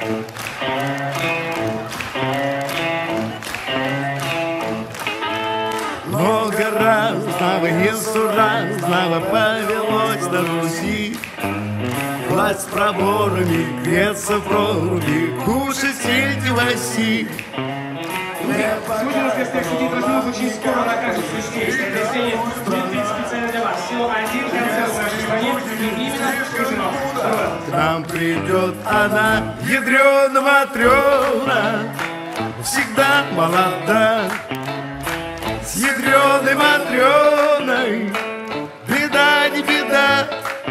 Много разного, несуразного повелось на Руси. Власть с проборами, греться в проруби, кушать сельди в оси. Сегодня на перспективе возьмут очень скоро окажется здесь. Этой сцене будет специально для вас. Всего один концерт в нашей стране, и именно Крыжинов. К нам придет она, ядрёна-матрёна, всегда молода. С ядрёной матрёной беда не беда.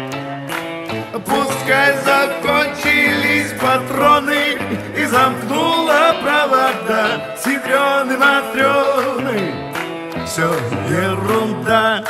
Пускай закончились патроны и замкнула провода. С ядрёной матрёной всё ерунда.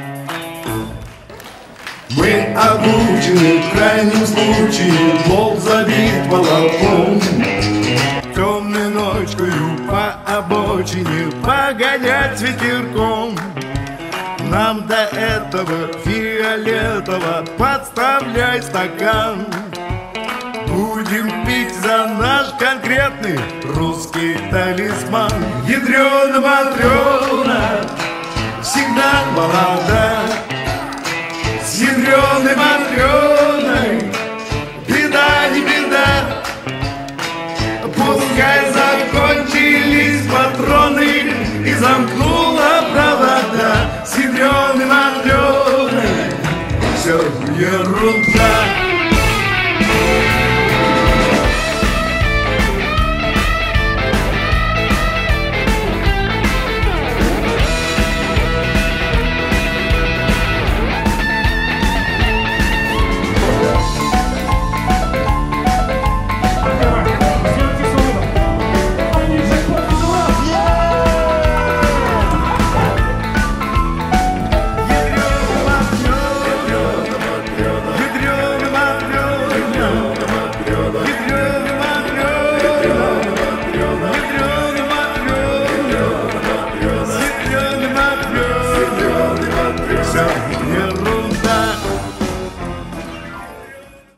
Мы обучены в крайнем случае, пол забит молоком. Темной ночкою по обочине погонять ветерком. Нам до этого фиолетово подставляй стакан. Будем пить за наш конкретный русский талисман. Ядрёна-матрёна всегда молода. С ядрёной матрёной беда не беда. Пускай закончились патроны и замкнула провода. С ядрёной матрёной всё ерунда.